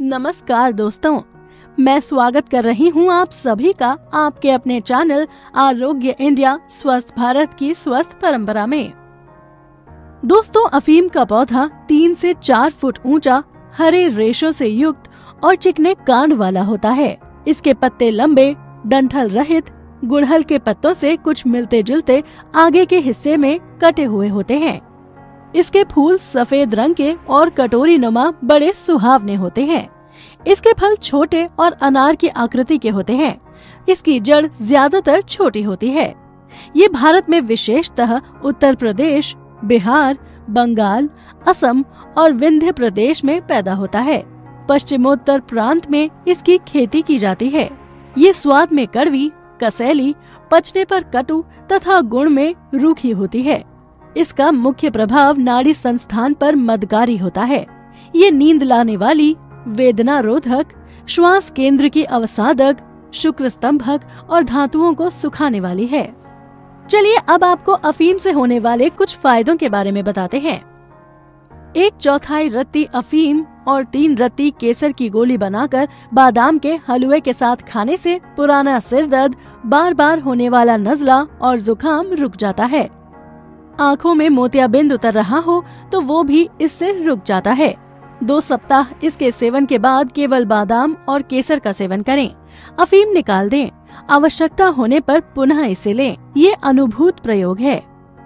नमस्कार दोस्तों, मैं स्वागत कर रही हूँ आप सभी का आपके अपने चैनल आरोग्य इंडिया स्वस्थ भारत की स्वस्थ परंपरा में। दोस्तों, अफीम का पौधा 3 से 4 फुट ऊंचा, हरे रेशों से युक्त और चिकने कांड वाला होता है। इसके पत्ते लंबे, डंठल रहित, गुड़हल के पत्तों से कुछ मिलते जुलते आगे के हिस्से में कटे हुए होते हैं। इसके फूल सफेद रंग के और कटोरी नुमा बड़े सुहावने होते हैं। इसके फल छोटे और अनार की आकृति के होते हैं। इसकी जड़ ज्यादातर छोटी होती है। ये भारत में विशेषतः उत्तर प्रदेश, बिहार, बंगाल, असम और विंध्य प्रदेश में पैदा होता है। पश्चिमोत्तर प्रांत में इसकी खेती की जाती है। ये स्वाद में कड़वी, कसैली, पचने पर कटु तथा गुण में रूखी होती है। इसका मुख्य प्रभाव नाड़ी संस्थान पर मदकारी होता है। ये नींद लाने वाली, वेदना रोधक, श्वास केंद्र की अवसादक, शुक्र स्तंभक और धातुओं को सुखाने वाली है। चलिए अब आपको अफीम से होने वाले कुछ फायदों के बारे में बताते हैं। 1/4 रत्ती अफीम और 3 रत्ती केसर की गोली बनाकर बादाम के हलवे के साथ खाने से पुराना सिर दर्द, बार बार होने वाला नज़ला और जुकाम रुक जाता है। आँखों में मोतियाबिंद उतर रहा हो तो वो भी इससे रुक जाता है। 2 सप्ताह इसके सेवन के बाद केवल बादाम और केसर का सेवन करें। अफीम निकाल दें। आवश्यकता होने पर पुनः इसे लें। ये अनुभूत प्रयोग है।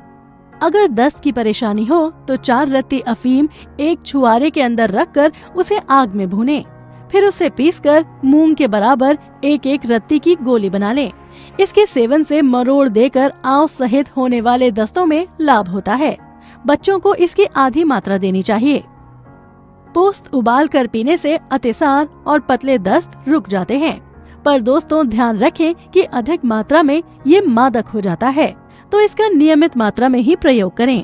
अगर दस्त की परेशानी हो तो 4 रत्ती अफीम एक छुआरे के अंदर रखकर उसे आग में भूनें। फिर उसे पीसकर मूंग के बराबर 1-1 रत्ती की गोली बना लें। इसके सेवन से मरोड़ देकर आंव सहित होने वाले दस्तों में लाभ होता है। बच्चों को इसकी आधी मात्रा देनी चाहिए। पोस्त उबाल कर पीने से अतिसार और पतले दस्त रुक जाते हैं। पर दोस्तों, ध्यान रखें कि अधिक मात्रा में ये मादक हो जाता है, तो इसका नियमित मात्रा में ही प्रयोग करें।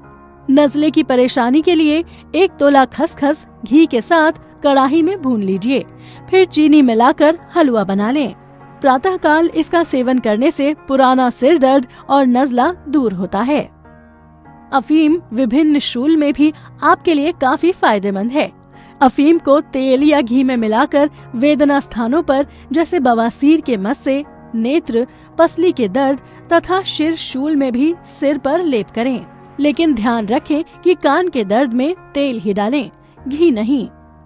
नज़ले की परेशानी के लिए 1 तोला खसखस घी के साथ कड़ाही में भून लीजिए। फिर चीनी मिलाकर हलवा बना लें। प्रातःकाल इसका सेवन करने से पुराना सिर दर्द और नज़ला दूर होता है। अफीम विभिन्न शूल में भी आपके लिए काफी फायदेमंद है। अफीम को तेल या घी में मिलाकर वेदना स्थानों पर जैसे बवासीर के मस्से, नेत्र, पसली के दर्द तथा शिर शूल में भी सिर पर लेप करें। लेकिन ध्यान रखें कि कान के दर्द में तेल ही डालें, घी नहीं।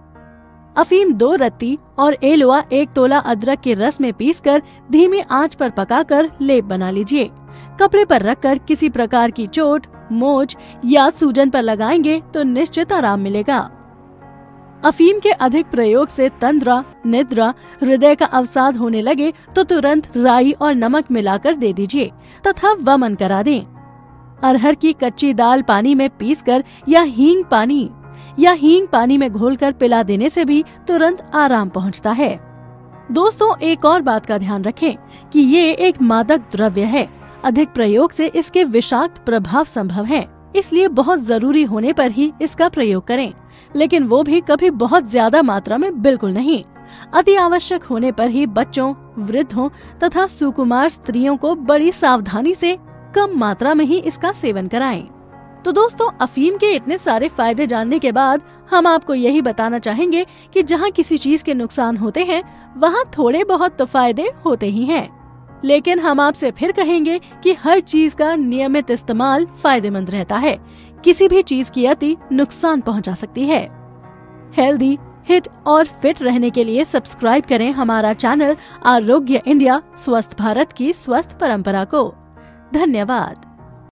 अफीम 2 रत्ती और एलोआ 1 तोला अदरक के रस में पीसकर धीमी आंच पर पकाकर लेप बना लीजिए। कपड़े पर रखकर किसी प्रकार की चोट, मोच या सूजन पर लगाएंगे तो निश्चित आराम मिलेगा। अफीम के अधिक प्रयोग से तंद्रा, निद्रा, हृदय का अवसाद होने लगे तो तुरंत राई और नमक मिलाकर दे दीजिए तथा वमन करा दें। अरहर की कच्ची दाल पानी में पीसकर या हींग पानी में घोलकर पिला देने से भी तुरंत आराम पहुंचता है। दोस्तों, एक और बात का ध्यान रखें कि ये एक मादक द्रव्य है। अधिक प्रयोग से इसके विषाक्त प्रभाव संभव है, इसलिए बहुत जरूरी होने पर ही इसका प्रयोग करें, लेकिन वो भी कभी बहुत ज्यादा मात्रा में बिल्कुल नहीं। अति आवश्यक होने पर ही बच्चों, वृद्धों तथा सुकुमार स्त्रियों को बड़ी सावधानी से कम मात्रा में ही इसका सेवन कराएं। तो दोस्तों, अफीम के इतने सारे फायदे जानने के बाद हम आपको यही बताना चाहेंगे कि जहाँ किसी चीज के नुकसान होते हैं वहाँ थोड़े बहुत तो फायदे होते ही हैं। लेकिन हम आपसे फिर कहेंगे कि हर चीज का नियमित इस्तेमाल फायदेमंद रहता है। किसी भी चीज की अति नुकसान पहुंचा सकती है। हेल्दी, हिट और फिट रहने के लिए सब्सक्राइब करें हमारा चैनल आरोग्य इंडिया स्वस्थ भारत की स्वस्थ परंपरा को। धन्यवाद।